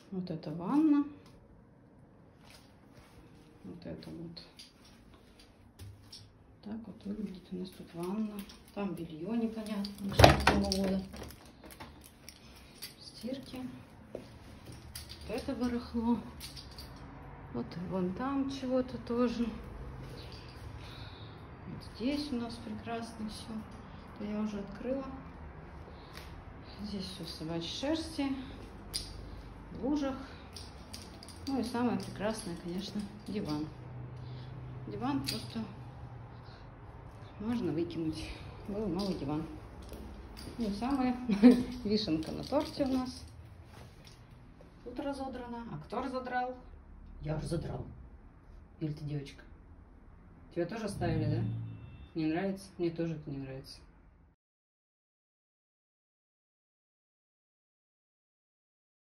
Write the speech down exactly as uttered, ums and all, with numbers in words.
Вот это ванна. Вот это вот. Так вот выглядит у нас тут ванна. Там белье непонятно, какого года. Стирки. Вот это барахло. Вот и вон там чего-то тоже. Вот здесь у нас прекрасно все. Это я уже открыла. Здесь все в собачьей шерсти, в лужах. Ну и самое прекрасное, конечно, диван. Диван просто можно выкинуть. Был новый диван. Ну и самая вишенка на торте у нас. Тут разодрано. А кто разодрал? Я уже задрал. Или ты девочка? Тебя тоже оставили, да? Не нравится? Мне тоже это не нравится.